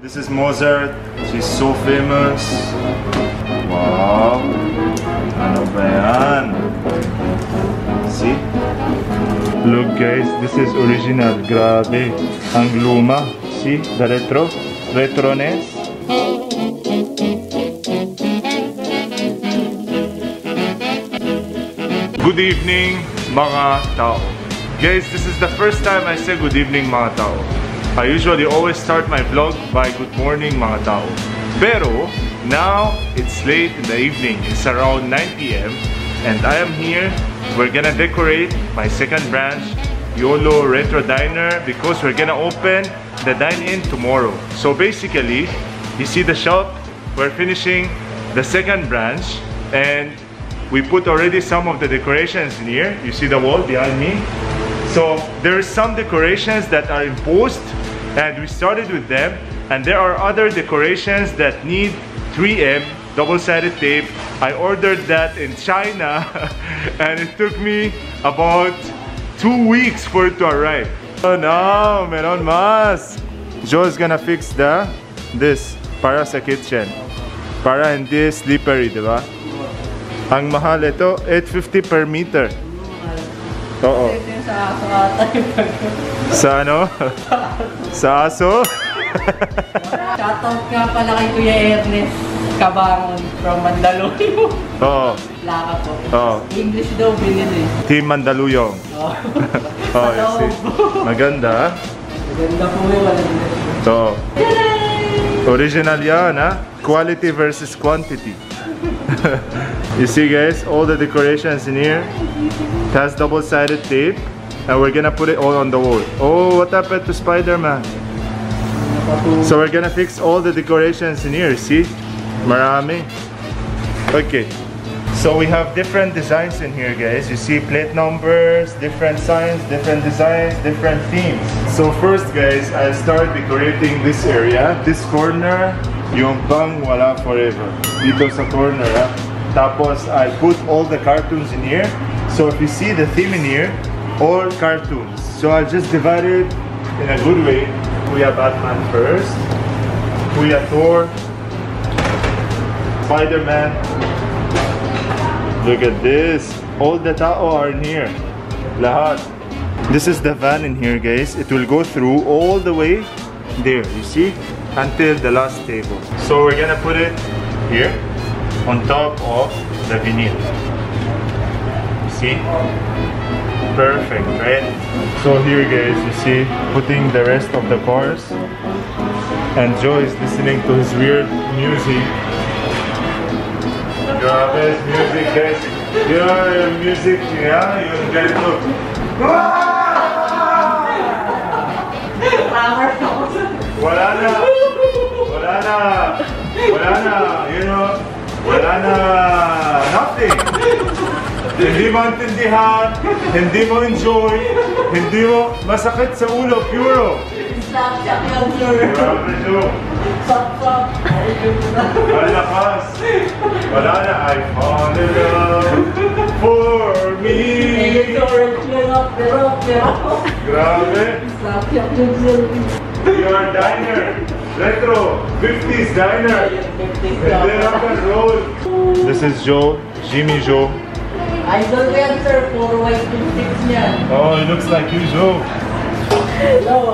This is Mozart. She's so famous. Wow. Ano ba yan? See? Look guys, this is original. Grabe. Ang luma. See? The retroness. Good evening, mga tao. Guys, this is the first time I say good evening, mga tao. I usually always start my vlog by good morning, mga tao. Pero, now, it's late in the evening. It's around 9 PM. And I am here. We're gonna decorate my second branch, YOLO Retro Diner, because we're gonna open the dine-in tomorrow. So basically, you see the shop, we're finishing the second branch, and we put already some of the decorations in here. You see the wall behind me? So there's some decorations that are imposed, and we started with them. And there are other decorations that need 3M double-sided tape. I ordered that in China, and it took me about 2 weeks for it to arrive. Oh no, meron mas. Joe's gonna fix this para sa kitchen, para hindi slippery, diba? Ang mahal ito, 850 per meter. Oo. Sa ano? Sa aso? Shoutout nga pala kay Kuya Ernest Cabangon from Mandaluyong. Oo. Laka po. Oo. English daw binili. Team Mandaluyong. Oo. Oh, you see. Maganda. Maganda po yung wala din. Oo. Original yan, ha? Quality versus quantity. You see guys, all the decorations in here. It has double-sided tape, and we're gonna put it all on the wall. Oh, what happened to Spider-Man? So we're gonna fix all the decorations in here, see? Marami. Okay. So we have different designs in here guys. You see plate numbers, different signs, different designs, different themes. So first guys, I'll start decorating this area. This corner, yung bang wala forever. Dito sa corner, ha? Tapos I put all the cartoons in here. So if you see the theme in here, all cartoons. So I'll just divide it in a good way. Kuya Batman first, Kuya Thor, Spider-Man. Look at this. All the tao are in here. Lahat. This is the van in here guys. It will go through all the way there, you see? Until the last table. So we're gonna put it here on top of the vinyl. See? Perfect, right? So here guys, you see, putting the rest of the cars, and Joe is listening to his weird music. Grabe, his music guys. You know your music, yeah? You get it, look. Wala na! Wala na! Wala na! You know, wala na! Nothing! Hindi mo intindihan, hindi mo enjoy, hindi mo masakit sa ulo, puro! Snapchat lang sir. Grabe Joe! Stop. Ang lakas! Wala na, I fall in love for me! Grabe! Snapchat lang sir. Your diner! Retro! 50s diner! Hindi rock and roll! This is Joe, Jimmy Joe. Idol ko yan sir, 4 white lipsticks niyan. Oh, it looks like you, Joe. Hello,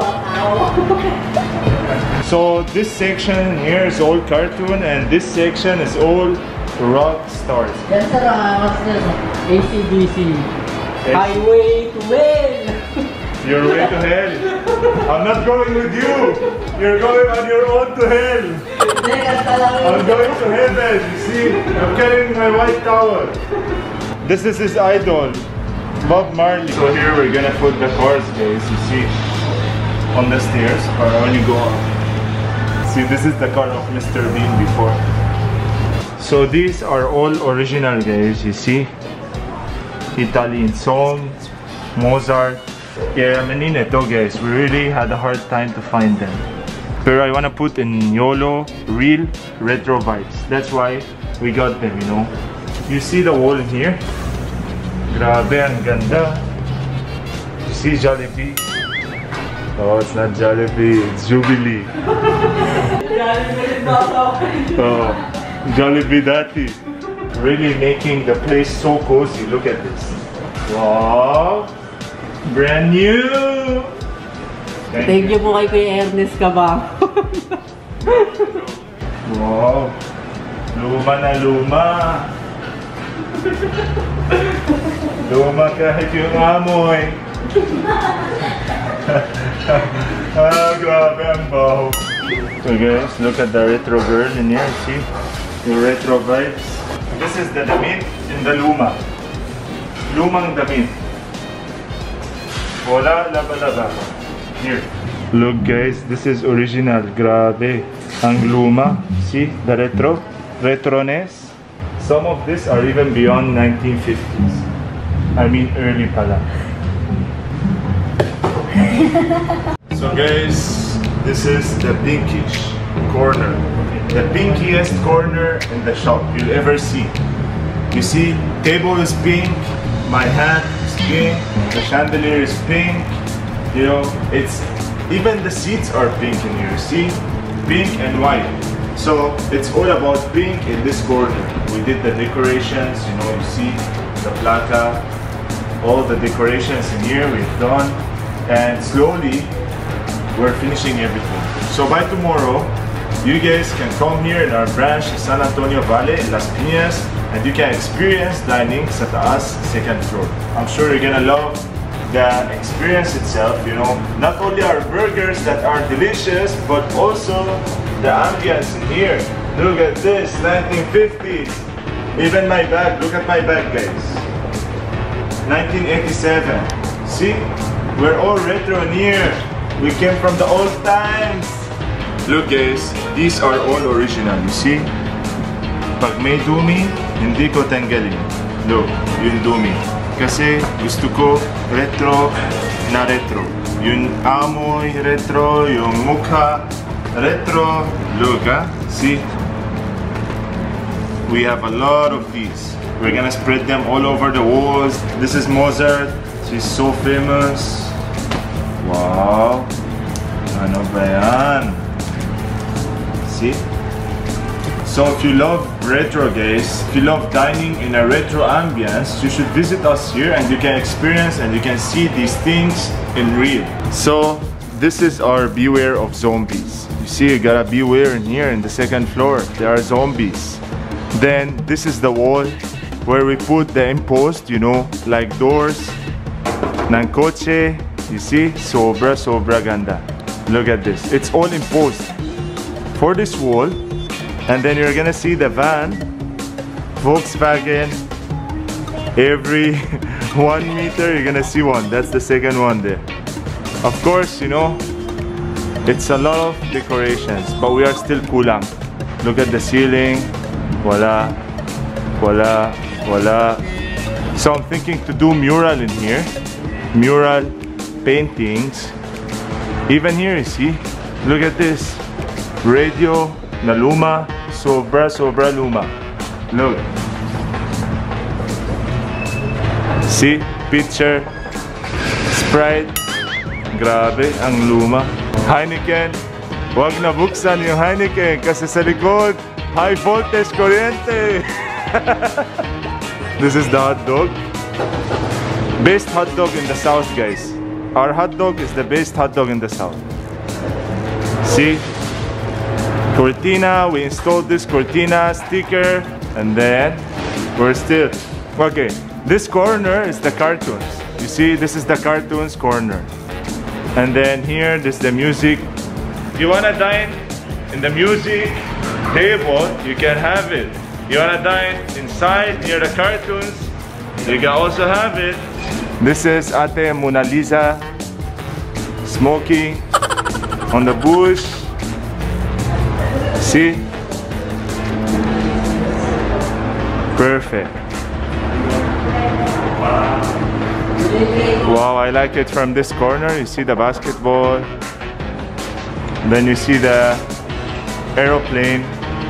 So this section here is all cartoon, and this section is all rock stars. yan sir, AC/DC. Highway to Hell. Your way to hell. I'm not going with you. You're going on your own to hell. I'm going to heaven. You see, I'm carrying my white towel. This is his idol, Bob Marley. So here we're gonna put the cars, guys. You see, on the stairs, or when you go up. See, this is the car of Mr. Bean before. So these are all original, guys. You see, Italian song, Mozart. Yeah, Manina ito guys, we really had a hard time to find them. Pero I wanna put in YOLO real retro vibes. That's why we got them, you know. You see the wall in here? Grabe, ang ganda. You see Jollibee? Oh, it's not Jollibee, it's Jubilee. Oh, Jollibee Dati. Really making the place so cozy. Look at this. Wow! Brand new! Thank you po kay Kuya Ernest Cabangon. Wow! Luma na luma! Luma kahit yung amoy! Ah, grabe ang baho! So guys, look at the retro girl in here, see? Yung retro vibes. This is the damit in the luma. Lumang damit. Wala laba-laba. Here. Look guys, this is original. Grabe. Ang luma. See the retro? Retroness. Some of these are even beyond 1950s. I mean early pala. So guys, this is the pinkish corner. The pinkiest corner in the shop you'll ever see. You see, table is pink, my hat is pink, the chandelier is pink. You know, it's even the seats are pink in here. See, pink and white. So it's all about pink in this corner. We did the decorations. You know, you see the placa, all the decorations in here we've done, and slowly we're finishing everything. So by tomorrow, you guys can come here in our branch in San Antonio Valley in Las Piñas, and you can experience dining sa taas, second floor. I'm sure you're gonna love the experience itself, you know. Not only our burgers that are delicious, but also the ambience in here. Look at this, 1950s. Even my bag, look at my bag guys. 1987. See? We're all retro in here. We came from the old times. Look guys, these are all original, you see? Pag may dumi, hindi ko tanggalin. Look, yung dumi. Kasi gusto ko retro na retro. Yung amoy retro, yung mukha retro. Look see? We have a lot of these. We're gonna spread them all over the walls. This is Mozart. She's so famous. Wow! Ano ba yan? See? So if you love retro guys, if you love dining in a retro ambience, you should visit us here and you can experience and you can see these things in real. So this is our beware of zombies. You see, you gotta beware in here in the second floor. There are zombies. Then this is the wall where we put the impost, you know, like doors ng kotse. You see, sobra ganda. Look at this. It's all imposed for this wall. And then you're gonna see the van, Volkswagen. Every 1 meter you're gonna see one. That's the second one there. Of course, you know, it's a lot of decorations, but we are still kulang. Look at the ceiling. Voila, voila, voila. So I'm thinking to do mural in here. Mural paintings. Even here, you see, look at this. Radio na luma, sobra luma. Look. See, picture, Sprite. Grabe, ang luma. Heineken. Huwag na buksan yung Heineken kasi sa likod, high voltage kuryente. This is the hot dog. Best hot dog in the south, guys. Our hot dog is the best hot dog in the south. See? Cortina, we installed this Cortina sticker, and then we're still okay. This corner is the cartoons. You see, this is the cartoons corner, and then here this is the music. If you wanna dine in the music table, you can have it. You wanna dine inside near the cartoons, you can also have it. This is Ate Mona Lisa smoking on the bush. See? Perfect. Wow, I like it from this corner. You see the basketball. Then you see the aeroplane.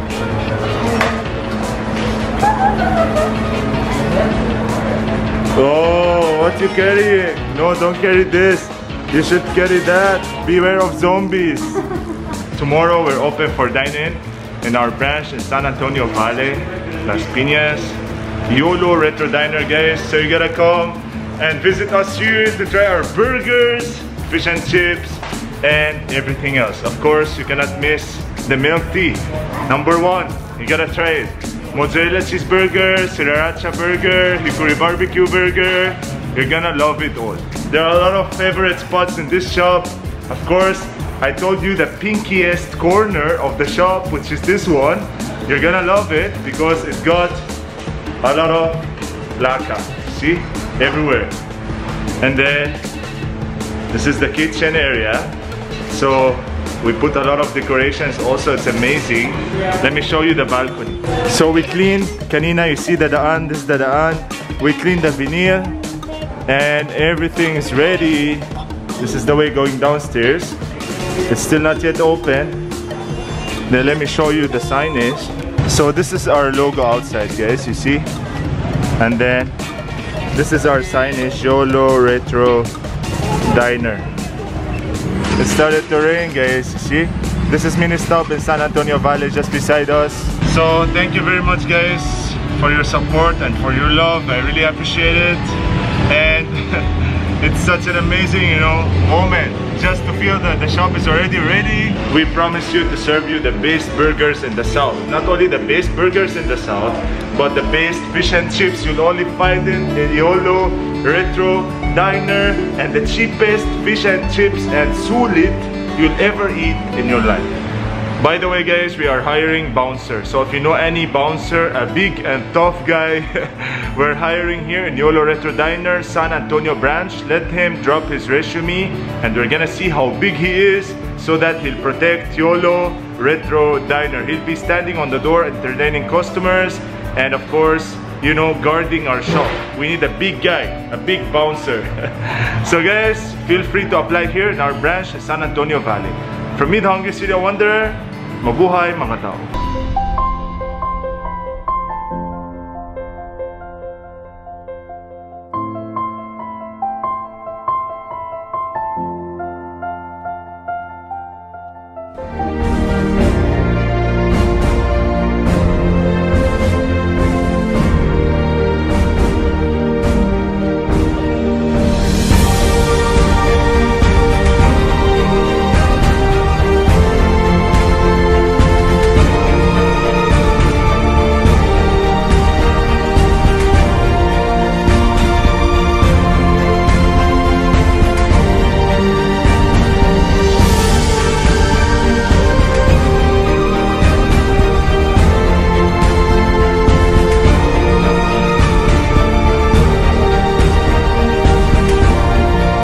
Oh, what you carrying? No, don't carry this. You should carry that. Beware of zombies. tomorrow we're open for dine-in in our branch in San Antonio Valley, Las Piñas. YOLO Retro Diner, guys. So you gotta come and visit us here to try our burgers, fish and chips, and everything else. Of course, you cannot miss the milk tea. Number one, you gotta try it. Mozzarella cheese burger, sriracha burger, hickory barbecue burger. You're gonna love it all. There are a lot of favorite spots in this shop. Of course, I told you the pinkiest corner of the shop, which is this one. You're gonna love it because it got a lot of laca. See? Everywhere. And then this is the kitchen area. So we put a lot of decorations also. It's amazing. Let me show you the balcony. So we clean kanina, you see the daan, this is the daan. We clean the vinyl and everything is ready. This is the way going downstairs. It's still not yet open. Then let me show you the signage. So this is our logo outside, guys, you see? And then this is our signage, YOLO Retro Diner. It started to rain, guys, you see? This is Mini Stop in San Antonio Valley, just beside us. So thank you very much, guys, for your support and for your love. I really appreciate it. And it's such an amazing, you know, moment just to feel that the shop is already ready. We promise you to serve you the best burgers in the South. Not only the best burgers in the South, but the best fish and chips you'll only find in YOLO Retro Diner, and the cheapest fish and chips and sulit you'll ever eat in your life. By the way, guys, we are hiring bouncer. So if you know any bouncer, a big and tough guy, we're hiring here in YOLO Retro Diner, San Antonio branch. Let him drop his resume and we're gonna see how big he is so that he'll protect YOLO Retro Diner. He'll be standing on the door entertaining customers and of course, you know, guarding our shop. We need a big guy, a big bouncer. So guys, feel free to apply here in our branch in San Antonio Valley. From me, the Hungry City Wanderer, mabuhay mga tao.